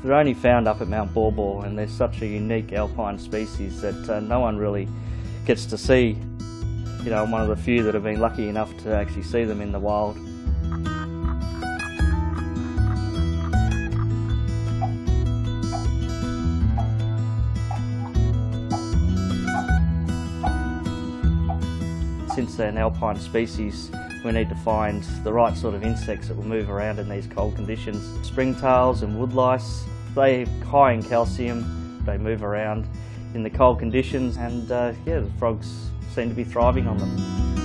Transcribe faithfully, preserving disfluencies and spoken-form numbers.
They're only found up at Mount Baw Baw, and they're such a unique alpine species that uh, no one really gets to see. You know, I'm one of the few that have been lucky enough to actually see them in the wild. Since they're an alpine species, we need to find the right sort of insects that will move around in these cold conditions. Springtails and woodlice, they're high in calcium, they move around in the cold conditions, and uh, yeah, the frogs seem to be thriving on them.